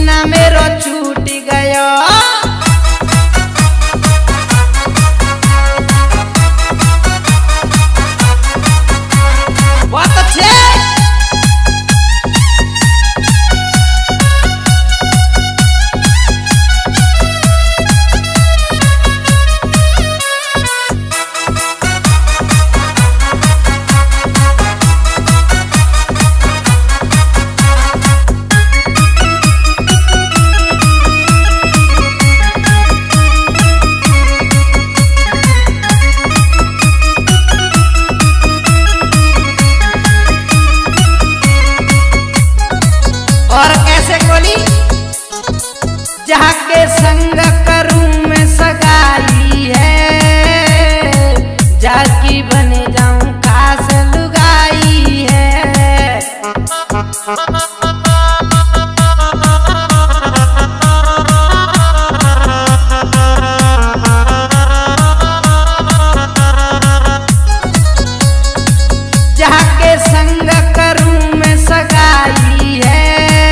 पसीना मेरो छूट गयो। बहुत अच्छे। और कैसे बोली, जहाँ के संग करूं मैं सगाई है, जाकी बने जाऊं कास लुगाई है। जहाँ के संग करूं मैं सगाई है,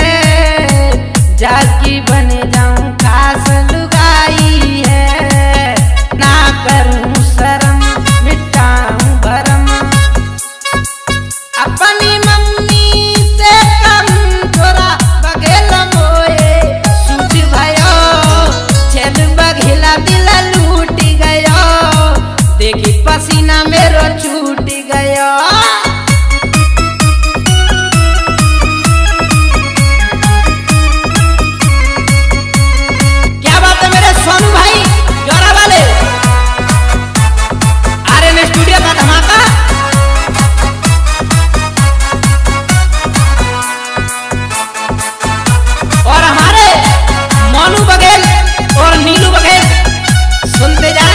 जाकी बने जाऊं कास लुगाई है। ना करूं शर्म मिटाऊं भरम, अपनी मम्मी से कम थोड़ा बघेल मोए सूझ भयो। छेद बघेला दिल लूट गयो, देखी पसीना मेरो छूट गयो। सोनू भाई जोरा वाले आर्यन स्टूडियो का धमाका। और हमारे मोनू बघेल और नीलू बघेल सुनते जाएं।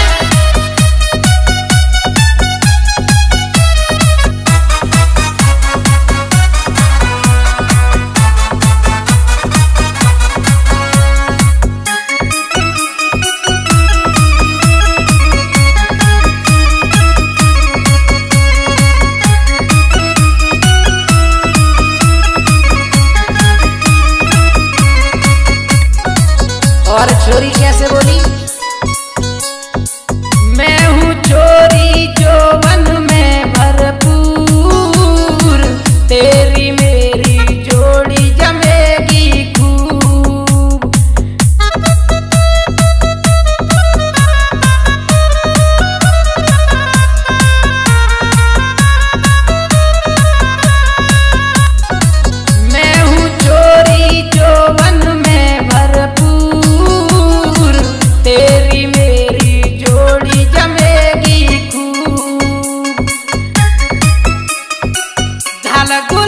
और छोरी कैसे बोली, मैं हूँ छोरी जौवन में भरपूर, तेरी मेरी जोड़ी जमेगी खूब। मैं हूँ छोरी जौवन में भरपूर, तेरी मेरी जोड़ी जमेगी खूब। ढाल